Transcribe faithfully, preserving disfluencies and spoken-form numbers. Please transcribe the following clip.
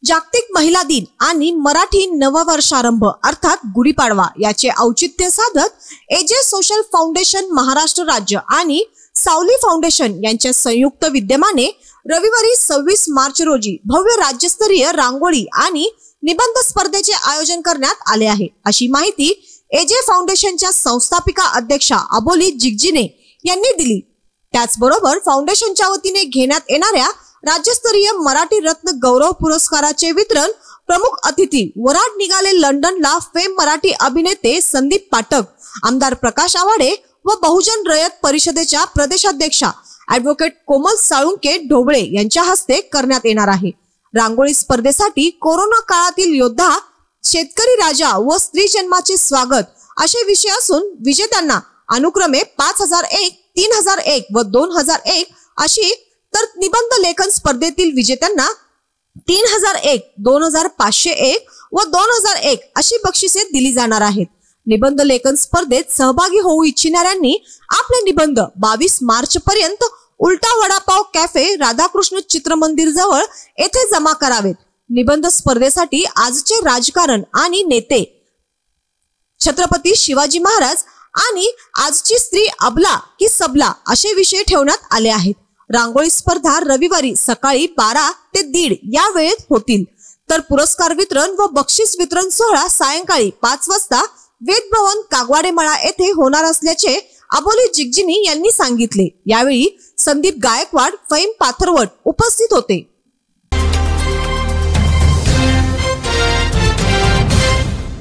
जागतिक महिला दिन आणि मराठी नववर्षारंभ अर्थात गुढीपाडवा याचे औचित्य साधत एजे सोशल फाउंडेशन महाराष्ट्र राज्य आणि सावली फाउंडेशन यांच्या संयुक्त विद्यमाने रविवारी सव्वीस मार्च रोजी भव्य राज्यस्तरीय रांगोळी आणि निबंध स्पर्धेचे आयोजन करण्यात आले आहे, अशी माहिती एजे फाउंडेशनच्या संस्थापिका अध्यक्षा अबोली जिगजिने यांनी दिली। त्याचबरोबर फाउंडेशनच्या वतीने घेण्यात येणाऱ्या राज्यस्तरीय मराठी रत्न गौरव पुरस्काराचे वितरण प्रमुख अतिथी वराड निघाले लंडनला फेम मराठी अभिनेते संदीप पाठक, आमदार प्रकाश आवाडे व बहुजन रयत परिषदेच्या प्रदेशाध्यक्षा ॲडव्होकेट कोमल साळुंके ढोबळे यांच्या हस्ते करण्यात येणार आहे। रांगोळी स्पर्धेसाठी कोरोना काळातील योद्धा, शेतकरी राजा व स्त्री जन्माचे स्वागत असे विषय असून विजेत्यांना अनुक्रमे पाच हजार एक, तीन हजार एक व दोन हजार एक अशी, तर निबंध लेखन स्पर्धेतील विजेत्यांना तीन हजार एक, दोन हजार पाचशे एक व दोन हजार एक अशी बक्षिसे दिली जाणार आहेत। निबंध लेखन स्पर्धेत सहभागी होऊ इच्छिणाऱ्यांनी आपले निबंध बावीस मार्च पर्यंत उलटा वडापाव कॅफे, राधाकृष्ण चित्रमंदिर जवळ येथे जमा करावेत। निबंध स्पर्धेसाठी आजचे राजकारण आणि नेते, छत्रपती शिवाजी महाराज आणि आजची स्त्री अबला की सबला असे विषय ठेवण्यात आले आहेत। रांगोळी स्पर्धा रविवारी सकाळी बारा ते दीड या वेळेत होतील, तर पुरस्कार वितरण व बक्षीस वितरण सोहळा सायंकाळी पाच वाजता वेद भवन कागवाडेमळा येथे होणार असल्याचे अबोली जिगजिनी यांनी सांगितले। यावेळी संदीप गायकवाड, फहीम पाथरवट उपस्थित होते।